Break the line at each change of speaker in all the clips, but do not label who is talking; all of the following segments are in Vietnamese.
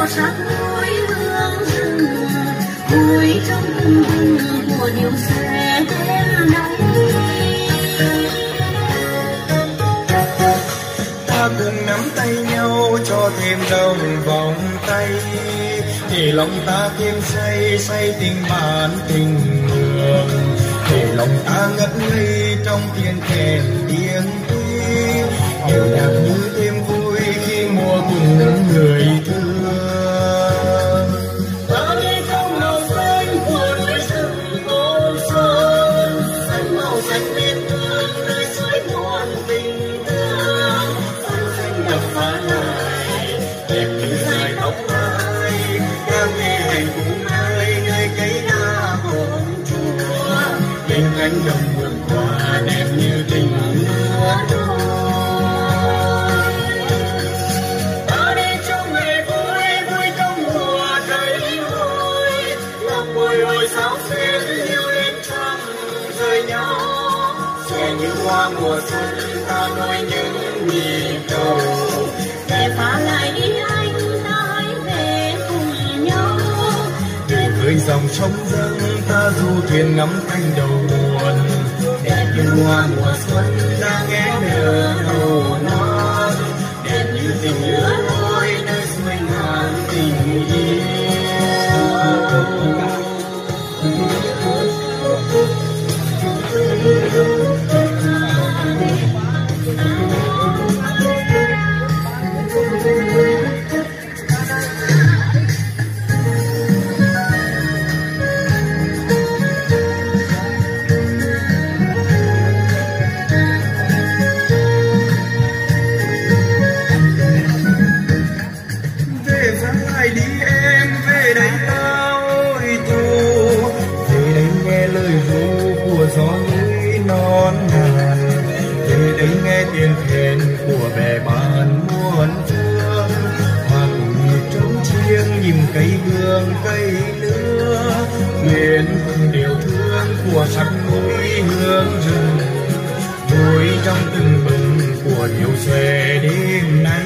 của sắc núi hương rừng, vui trong từng vùng của điều sẽ đến đây.
Ta cùng nắm tay nhau cho thêm đồng vòng tay, để lòng ta thêm say say tình bạn tình người, để lòng ta ngất ngây trong tiếng kèn tiếng tuy, điệu nhạc như thêm vui khi mùa cùng những người thương.
Ta đi trong màu xanh của núi rừng Côn Sơn, xanh màu xanh bên thương nơi suối nguồn tình thương, xanh xanh đập phá lại đẹp như dài tóc mai,
đang nghe hành cùng ai nơi cây đa hồn chùa, bên cánh đồng vườn hoa đẹp như tình lứa đôi.
ta đi trong ngày vui vui trong mùa đầy vui, lòng bồi hồi sáo xuyến yêu đến trăng rời nhau,
Sẽ như hoa mùa xuân ta nối những nhịp đầu,
để phá lại đi anh ta hãy về cùng nhau.
để với dòng sông dâng ta du thuyền ngắm cánh đầu nguồn, đẹp như hoa mùa xuân đang nghe nở đầu non, đẹp như tình lứa đôi nơi suối ngàn tình yêu. Về sáng lại đi em, về đây ta ôi thu, về đây nghe lời ru của gió núi non ngàn, về đây nghe tiếng khen của bè bạn muôn phương, hoa cùng trống chiêng nhìn cây hương cây lứa, nguyện cùng điều thương của sắc núi hương rừng, vui trong từng bừng của điều xuề đêm nay.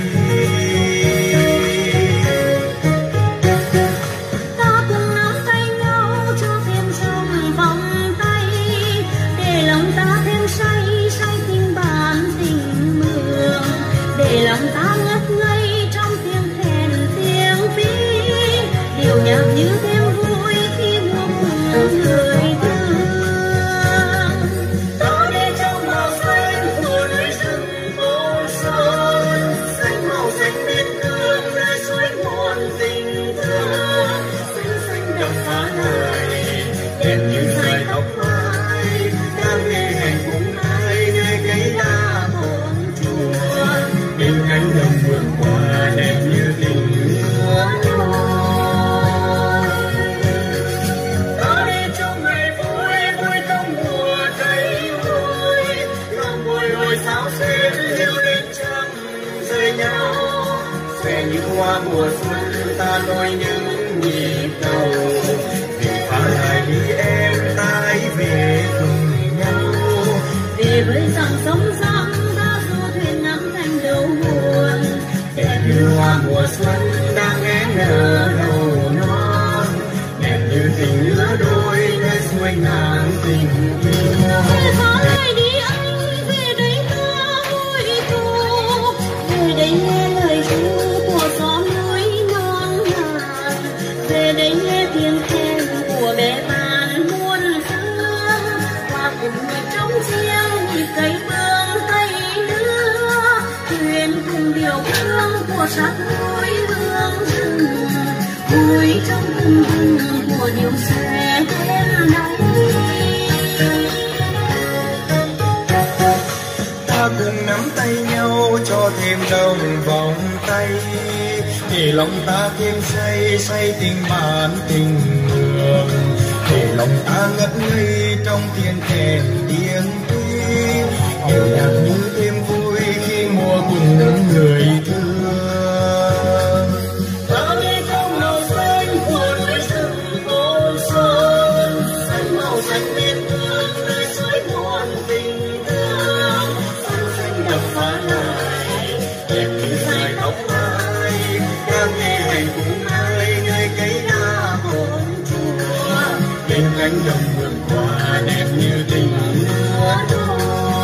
Ta cùng nắm tay nhau cho thêm trong vòng tay, để lòng ta thêm say say tình bạn tình mường, để lòng ta ngất ngây trong tiếng khen tiếng ví, điệu nhạc như thêm vui khi mùa cùng người thương. Ta đi trong màu xanh của núi rừng Côn Sơn, xanh màu xanh bên thương nơi suối nguồn tình thương, xanh xanh đập phá lại
Đẹp như dài tóc mai, đang nghe hành cùng ai nơi cây đa hồn chùa, bên cánh đồng vườn hoa đẹp như tình lứa đôi.
ta đi trong ngày vui vui trong mùa đầy vui, lòng bồi hồi sáo xuyến yêu đến trăng rời nhau.
Sẽ như hoa mùa xuân ta nối những nhịp đầu, để phá lại đi em ta hãy về cùng nhau.
Để với dòng sông răng ta du thuyền ngắm cánh đầu nguồn,
Đẹp như hoa mùa xuân đang nghe nở đầu non, đẹp như tình lứa đôi nơi suối ngàn tình yêu.
để phá lại đi anh về đây ta vui thu, về đây nghe lời ru của gió núi non ngàn, về đây nghe tiếng khen của bé bạn muôn phương, hoa cùng người trống chiêng nhịp cây bương cây lứa, thuyền cùng điều hương của sắc núi hương rừng, vui trong từng vùng của điều sẽ đến đây.
Ta cùng nắm tay nhau cho thêm đồng vòng tay, để lòng ta thêm say say tình bạn tình người, để lòng ta ngất ngây trong tiếng kèn tiếng tuy, điệu nhạc như thêm vui khi mùa cùng những người thương.
Ta đi trong màu xanh của núi rừng Côn Sơn, xanh màu xanh bên thương nơi suối nguồn tình thương, xanh xanh đập phá lại
Đẹp như dài tóc mai, đang nghe hành cùng bên cánh đồng vườn hoa đẹp như tình lứa đôi.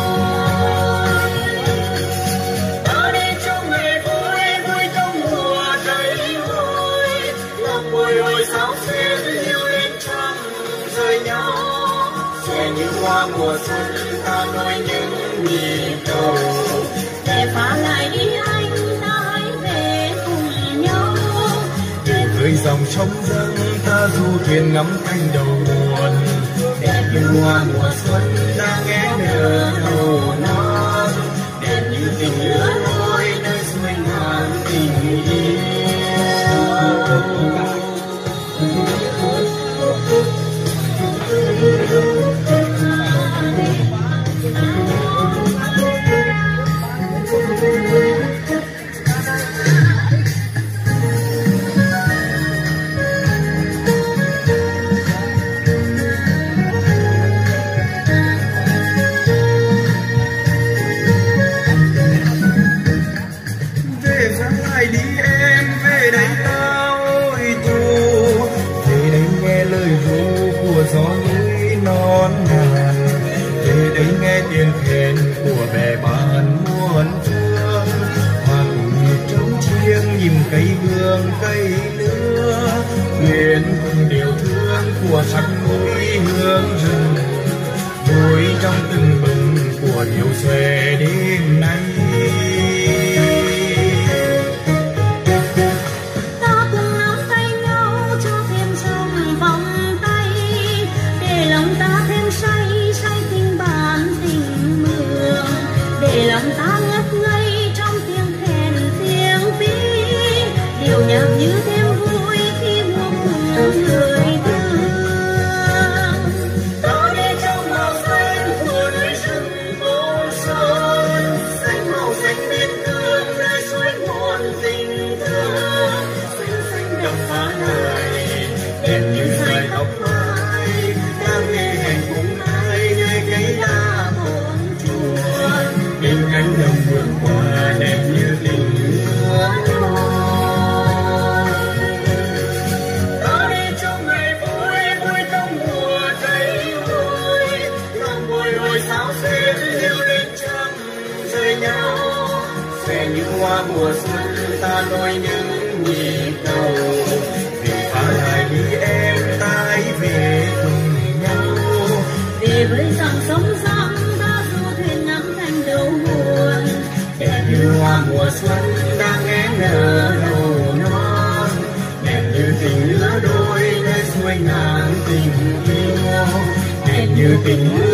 Ta đi trong ngày vui vui trong mùa đầy vui, lòng bồi hồi sao xuyến yêu lên trăng rời nhau. Sẽ như hoa mùa xuân ta nối những nhịp cầu,
để phá lại đi anh ta hãy về cùng nhau.
Để với dòng sông dâng ta du thuyền ngắm cánh đầu nguồn, đẹp như hoa mùa xuân đang nghe nở đầu non, đẹp như tình lứa đôi nơi xuôi ngàn tình yêu. Gió núi non ngàn, về đây nghe tiếng khen của bè bạn muôn phương, hoa cùng trống chiêng nhìn cây hương cây lứa, nguyện cùng điều thương của sắc núi hương rừng, vui trong từng bừng của điều xuề đêm nay.
Để lòng ta ngất ngây trong tiếng khen tiếng ví, điệu nhạc như thêm vui khi mùa cùng người thương.
Ta đi trong màu xanh của núi rừng vô sơn, xanh màu xanh biên cương nơi suối nguồn tình thương, xanh xanh đậm phá này đẹp như dải tóc mai, đang nghe hẹn cùng ai nơi cây đa bốn chuồn, bên cánh đồng vườn hoa đẹp như tình lứa đôi. Ta đi trong ngày vui vui trong mùa đầy vui, lòng bồi hồi sao xuyến yêu lên trăng rời nhau. Sẽ như hoa mùa xuân ta nối những nhịp cầu, để phá lại đi em ta hãy về cùng nhau.
Để với dòng sông răng ta du thuyền ngắm cánh đầu nguồn,
đẹp như hoa mùa xuân đang nghe nở đầu non, đẹp như tình lứa đôi nơi xuôi ngàn tình yêu, đẹp như tình lứa